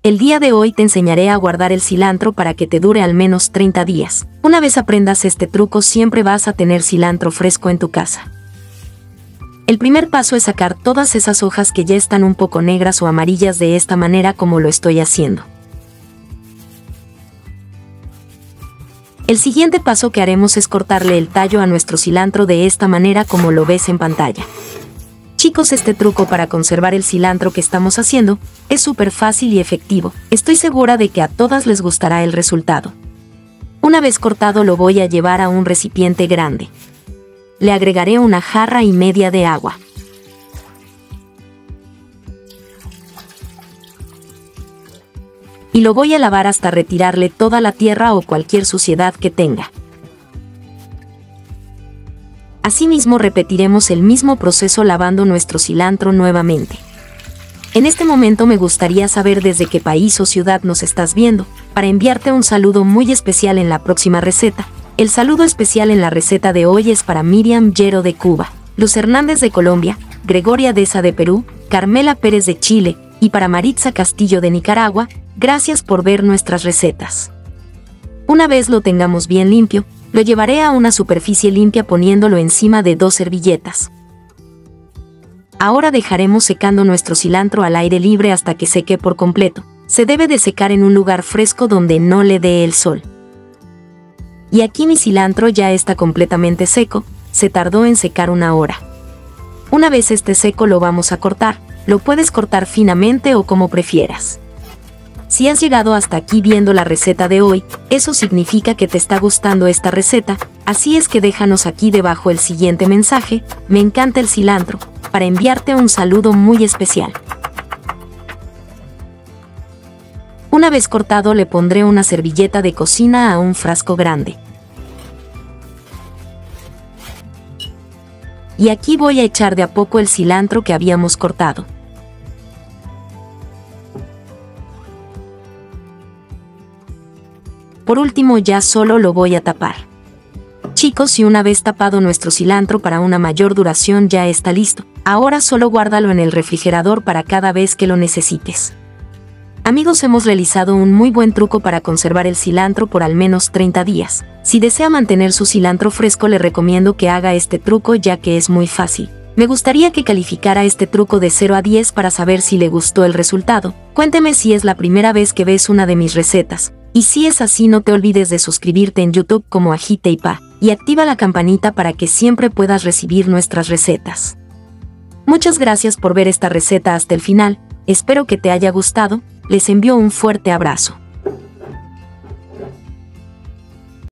El día de hoy te enseñaré a guardar el cilantro para que te dure al menos 30 días. Una vez aprendas este truco, siempre vas a tener cilantro fresco en tu casa. El primer paso es sacar todas esas hojas que ya están un poco negras o amarillas de esta manera como lo estoy haciendo. El siguiente paso que haremos es cortarle el tallo a nuestro cilantro de esta manera como lo ves en pantalla. Chicos, este truco para conservar el cilantro que estamos haciendo es súper fácil y efectivo. Estoy segura de que a todas les gustará el resultado. Una vez cortado lo voy a llevar a un recipiente grande. Le agregaré una jarra y media de agua. Y lo voy a lavar hasta retirarle toda la tierra o cualquier suciedad que tenga. Asimismo, repetiremos el mismo proceso lavando nuestro cilantro nuevamente. En este momento me gustaría saber desde qué país o ciudad nos estás viendo, para enviarte un saludo muy especial en la próxima receta. El saludo especial en la receta de hoy es para Miriam Yero de Cuba, Luz Hernández de Colombia, Gregoria Deza de Perú, Carmela Pérez de Chile y para Maritza Castillo de Nicaragua. Gracias por ver nuestras recetas. Una vez lo tengamos bien limpio, lo llevaré a una superficie limpia poniéndolo encima de 2 servilletas. Ahora dejaremos secando nuestro cilantro al aire libre hasta que seque por completo. Se debe de secar en un lugar fresco donde no le dé el sol. Y aquí mi cilantro ya está completamente seco, se tardó en secar 1 hora. Una vez esté seco lo vamos a cortar, lo puedes cortar finamente o como prefieras. Si has llegado hasta aquí viendo la receta de hoy, eso significa que te está gustando esta receta, así es que déjanos aquí debajo el siguiente mensaje: me encanta el cilantro, para enviarte un saludo muy especial. Una vez cortado le pondré una servilleta de cocina a un frasco grande. Y aquí voy a echar de a poco el cilantro que habíamos cortado. Por último ya solo lo voy a tapar. Chicos, y una vez tapado nuestro cilantro para una mayor duración ya está listo. Ahora solo guárdalo en el refrigerador para cada vez que lo necesites. Amigos, hemos realizado un muy buen truco para conservar el cilantro por al menos 30 días. Si desea mantener su cilantro fresco, le recomiendo que haga este truco ya que es muy fácil. Me gustaría que calificara este truco de 0 a 10 para saber si le gustó el resultado. Cuénteme si es la primera vez que ves una de mis recetas. Y si es así, no te olvides de suscribirte en YouTube como Agite y Pa, y activa la campanita para que siempre puedas recibir nuestras recetas. Muchas gracias por ver esta receta hasta el final, espero que te haya gustado, les envío un fuerte abrazo.